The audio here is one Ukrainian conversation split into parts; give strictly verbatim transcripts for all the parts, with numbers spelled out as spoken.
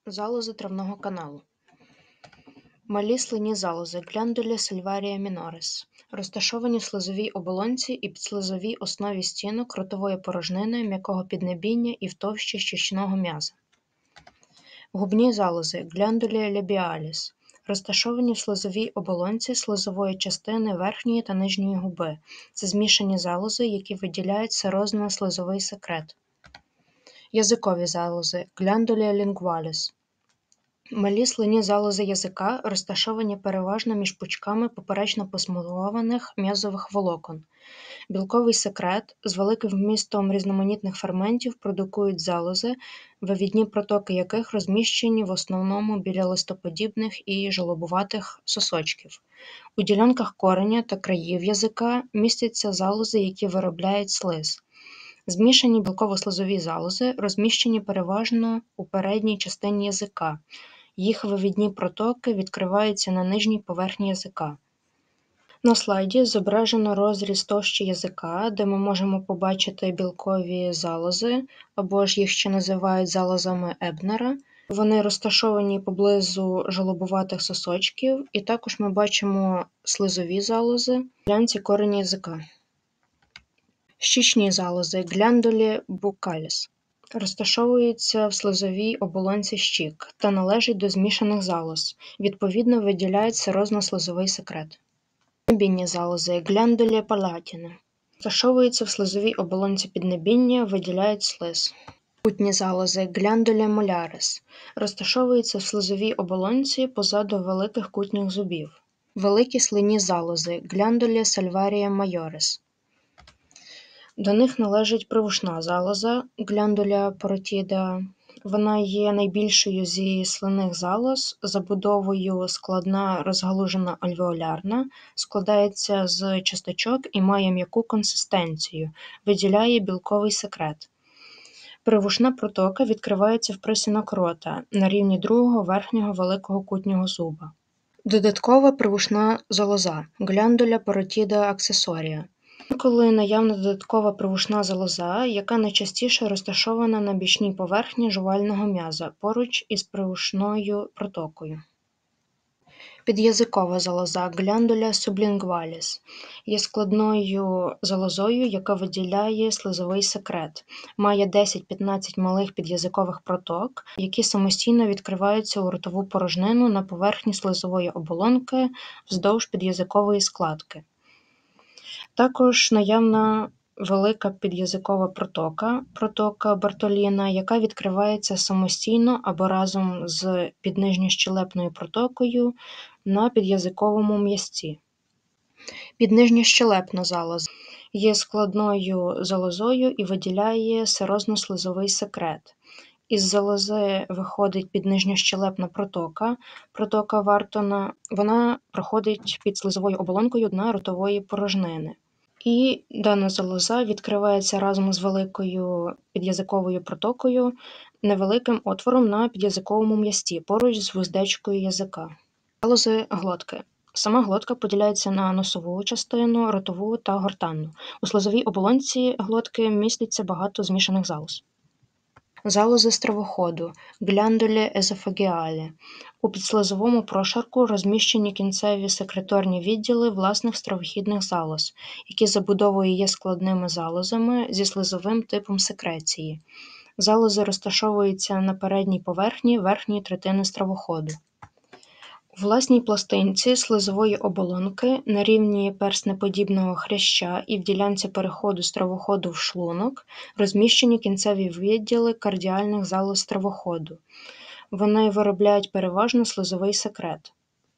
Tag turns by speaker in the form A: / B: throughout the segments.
A: Залози травного каналу. Малі слинні залози Glandula salvaria minoris розташовані в слизовій оболонці і підслизовій основі стінок ротової порожнини, м'якого піднебіння і в товщі щічного м'яза. Губні залози Glandula labialis розташовані в слизовій оболонці слизової частини верхньої та нижньої губи. Це змішані залози, які виділяють серозно-слизовий секрет. Язикові залози Glandula lingualis. Малі слинні залози язика розташовані переважно між пучками поперечно посмугованих м'язових волокон. Білковий секрет з великим вмістом різноманітних ферментів продукують залози, вивідні протоки яких розміщені в основному біля листоподібних і жолобуватих сосочків. У ділянках кореня та країв язика містяться залози, які виробляють слиз. Змішані білково-слизові залози розміщені переважно у передній частині язика. Їх вивідні протоки відкриваються на нижній поверхні язика. На слайді зображено розріз товщі язика, де ми можемо побачити білкові залози, або ж їх ще називають залозами Ебнера. Вони розташовані поблизу жолобуватих сосочків, і також ми бачимо слизові залози в ділянці кореня язика. Щічні залози Glandula buccalis розташовуються в слизовій оболонці щік та належать до змішаних залоз, відповідно виділяють серозно-слизовий секрет. Піднебінні залози Glandula palatina розташовуються в слизовій оболонці піднебіння, виділяють слиз. Кутні залози Glandula molaris розташовуються в слизовій оболонці позаду великих кутніх зубів. Великі слинні залози Glandula salvaria majoris. До них належить привушна залоза Glandula parotida. Вона є найбільшою зі слинних залоз, забудовою складна розгалужена альвеолярна, складається з часточок і має м'яку консистенцію, виділяє білковий секрет. Привушна протока відкривається в присінок рота на рівні другого верхнього великого кутнього зуба. Додаткова привушна залоза Glandula parotida accessoria. Інколи наявна додаткова привушна залоза, яка найчастіше розташована на бічній поверхні жувального м'яза поруч із привушною протокою. Під'язикова залоза Glandula sublingualis є складною залозою, яка виділяє слизовий секрет. Має десять-п'ятнадцять малих під'язикових проток, які самостійно відкриваються у ротову порожнину на поверхні слизової оболонки вздовж під'язикової складки. Також наявна велика під'язикова протока, протока Бартоліна, яка відкривається самостійно або разом з піднижньощелепною протокою на під'язиковому м'язці. Піднижньощелепна залоза є складною залозою і виділяє серозно-слизовий секрет. Із залози виходить піднижньощелепна протока, протока Вартона, вона проходить під слизовою оболонкою дна ротової порожнини. І дана залоза відкривається разом з великою під'язиковою протокою невеликим отвором на під'язиковому м'язці поруч з вуздечкою язика. Залози глотки. Сама глотка поділяється на носову частину, ротову та гортанну. У слизовій оболонці глотки міститься багато змішаних залоз. Залози стравоходу Glandula esophageale. У підслизовому прошарку розміщені кінцеві секреторні відділи власних стравохідних залоз, які забудовою є складними залозами зі слизовим типом секреції. Залози розташовуються на передній поверхні верхньої третини стравоходу. У власній пластинці слизової оболонки на рівні перснеподібного хряща і в ділянці переходу стравоходу в шлунок розміщені кінцеві відділи кардіальних залоз стравоходу. Вони виробляють переважно слизовий секрет.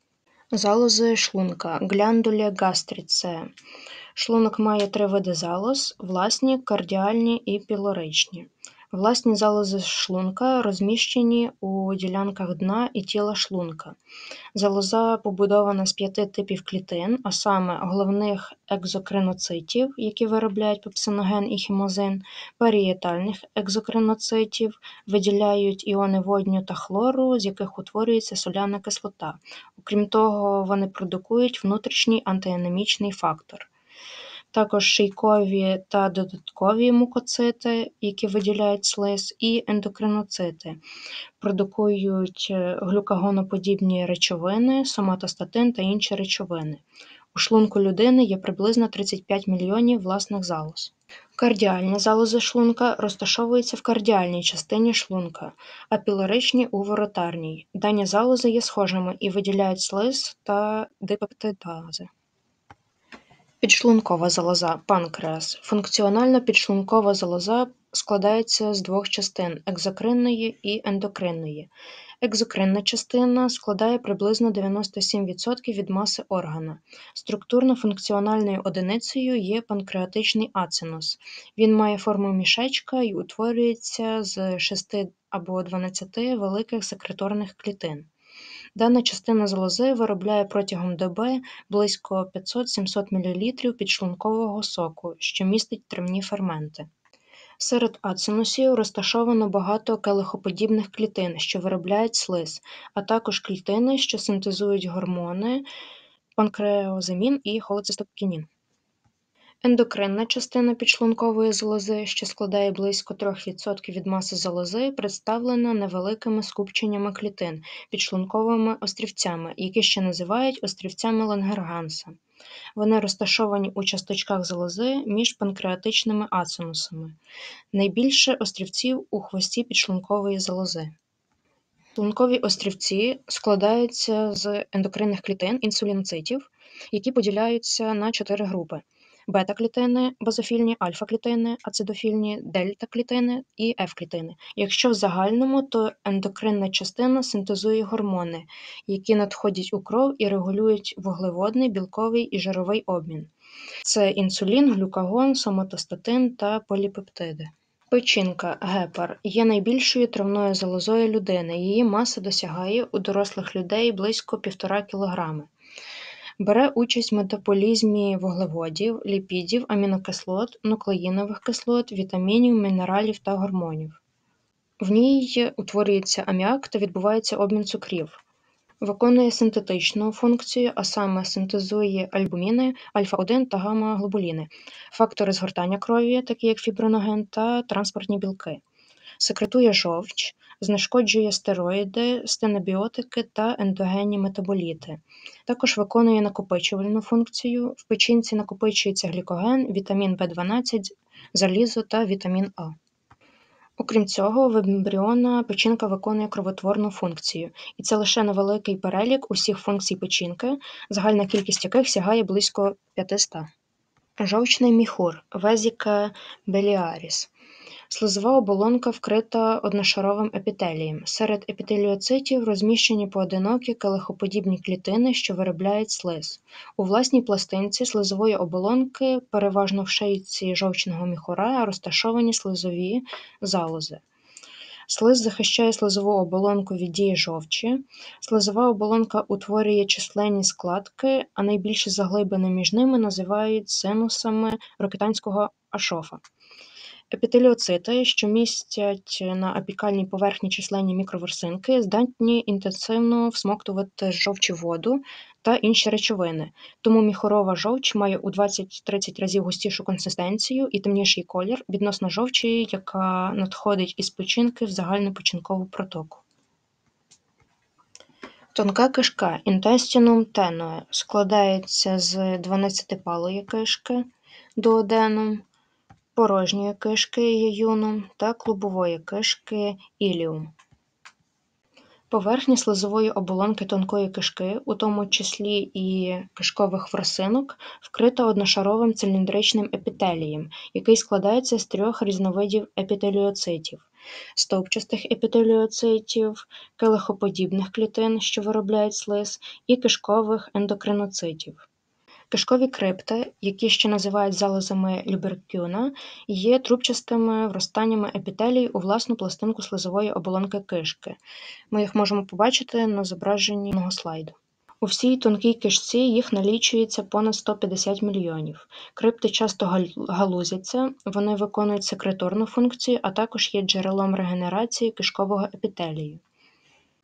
A: Залози шлунка Glandula gastricae. Шлунок має три види залоз – власні, кардіальні і пілоричні. Власні залози шлунка розміщені у ділянках дна і тіла шлунка. Залоза побудована з п'яти типів клітин, а саме головних екзокриноцитів, які виробляють пепсиноген і хімозин, парієтальних екзокриноцитів, виділяють іони водню та хлору, з яких утворюється соляна кислота. Окрім того, вони продукують внутрішній антианемічний фактор. також шийкові та додаткові мукоцити, які виділяють слиз, і ендокриноцити, продукують глюкагоноподібні речовини, соматостатин та інші речовини. У шлунку людини є приблизно тридцять п'ять мільйонів власних залоз. Кардіальні залози шлунка розташовуються в кардіальній частині шлунка, а пілоричні – у воротарній. Дані залози є схожими і виділяють слиз та дипептидази. Підшлункова залоза – панкреас. Функціонально підшлункова залоза складається з двох частин – екзокринної і ендокринної. Екзокринна частина складає приблизно дев'яносто сім відсотків від маси органа. Структурно-функціональною одиницею є панкреатичний ацинус. Він має форму мішечка і утворюється з шести або дванадцяти великих секреторних клітин. Дана частина залози виробляє протягом доби близько п'ятсот-сімсот мілілітрів підшлункового соку, що містить травні ферменти. Серед ацинусів розташовано багато келихоподібних клітин, що виробляють слиз, а також клітини, що синтезують гормони панкреозамін і холецистокінін. Ендокринна частина підшлункової залози, що складає близько три відсотки від маси залози, представлена невеликими скупченнями клітин, підшлунковими острівцями, які ще називають острівцями Лангерганса. Вони розташовані у часточках залози між панкреатичними ацинусами. Найбільше острівців у хвості підшлункової залози. Шлункові острівці складаються з ендокринних клітин, інсуліноцитів, які поділяються на чотири групи. Бета-клітини, базофільні, альфа-клітини, ацидофільні, дельта-клітини і F-клітини. Якщо в загальному, то ендокринна частина синтезує гормони, які надходять у кров і регулюють вуглеводний, білковий і жировий обмін. Це інсулін, глюкагон, соматостатин та поліпептиди. Печінка, гепар, є найбільшою травною залозою людини. Її маса досягає у дорослих людей близько півтора кілограми. Бере участь в метаболізмі вуглеводів, ліпідів, амінокислот, нуклеїнових кислот, вітамінів, мінералів та гормонів. В ній утворюється аміак та відбувається обмін цукрів. Виконує синтетичну функцію, а саме синтезує альбуміни, альфа один та гамма-глобуліни, фактори згортання крові, такі як фібриноген та транспортні білки. Секретує жовч, знешкоджує стероїди, стенобіотики та ендогенні метаболіти. Також виконує накопичувальну функцію. В печінці накопичується глікоген, вітамін Б дванадцять, залізо та вітамін А. Окрім цього, в ембріона печінка виконує кровотворну функцію. І це лише невеликий перелік усіх функцій печінки, загальна кількість яких сягає близько п'ятисот. Жовчний міхур, Везіка біліаріс. Слизова оболонка вкрита одношаровим епітелієм. Серед епітеліоцитів розміщені поодинокі келихоподібні клітини, що виробляють слиз. У власній пластинці слизової оболонки, переважно в шийці жовчного міхура, розташовані слизові залози. Слиз захищає слизову оболонку від дії жовчі. Слизова оболонка утворює численні складки, а найбільші заглибини між ними називають синусами рокитанського ашофа. Епітеліоцити, що містять на апікальній поверхні численні мікроворсинки, здатні інтенсивно всмоктувати з жовчі воду та інші речовини. Тому міхурова жовч має у двадцять-тридцять разів густішу консистенцію і темніший колір відносно жовчі, яка надходить із печінки в загальну печінкову протоку. Тонка кишка intestinum tenue складається з дванадцятипалої кишки дуоденум, порожньої кишки єюнум та клубової кишки іліум. Поверхня слизової оболонки тонкої кишки, у тому числі і кишкових ворсинок, вкрита одношаровим циліндричним епітелієм, який складається з трьох різновидів епітеліоцитів – стовпчастих епітеліоцитів, келихоподібних клітин, що виробляють слиз, і кишкових ендокриноцитів. Кишкові крипти, які ще називають залозами Люберкюна, є трубчастими вростаннями епітелію у власну пластинку слизової оболонки кишки. Ми їх можемо побачити на зображенні цього слайду. У всій тонкій кишці їх налічується понад сто п'ятдесят мільйонів. Крипти часто галузяться, вони виконують секреторну функцію, а також є джерелом регенерації кишкового епітелію.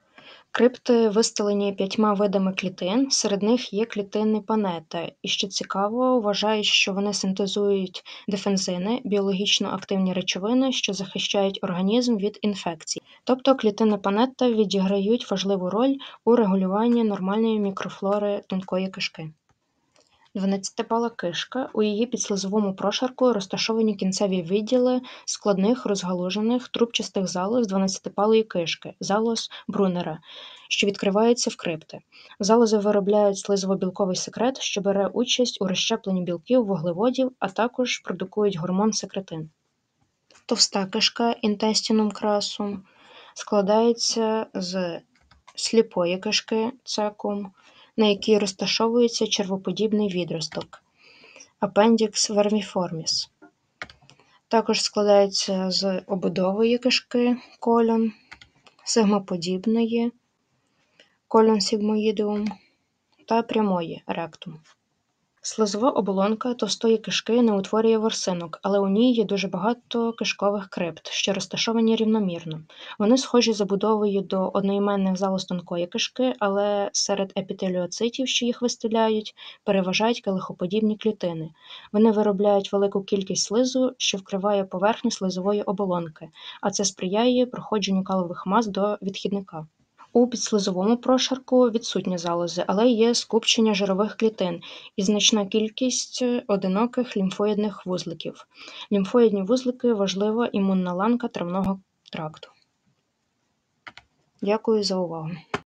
A: Крипти вистелені п'ятьма видами клітин, серед них є клітини панета, і, що цікаво, вважають, що вони синтезують дефензини – біологічно активні речовини, що захищають організм від інфекцій. Тобто клітини панета відіграють важливу роль у регулюванні нормальної мікрофлори тонкої кишки. Дванадцятипала кишка. У її підслизовому прошарку розташовані кінцеві відділи складних розгалужених трубчастих залоз дванадцятипалої кишки – залоз Брунера, що відкриваються в крипти. Залози виробляють слизово-білковий секрет, що бере участь у розщепленні білків, вуглеводів, а також продукують гормон секретин. Товста кишка intestinum crassum складається з сліпої кишки цекум, на якій розташовується червоподібний відросток Appendix vermiformis. Також складається з ободової кишки колон, сигмоподібної колон sigmoideum та прямої ректум. Слизова оболонка товстої кишки не утворює ворсинок, але у ній є дуже багато кишкових крипт, що розташовані рівномірно. Вони схожі забудовою до одноіменних залоз тонкої кишки, але серед епітеліоцитів, що їх вистеляють, переважають келихоподібні клітини. Вони виробляють велику кількість слизу, що вкриває поверхню слизової оболонки, а це сприяє проходженню калових мас до відхідника. У підслизовому прошарку відсутні залози, але є скупчення жирових клітин і значна кількість одиноких лімфоїдних вузликів. Лімфоїдні вузлики – важлива імунна ланка травного тракту. Дякую за увагу.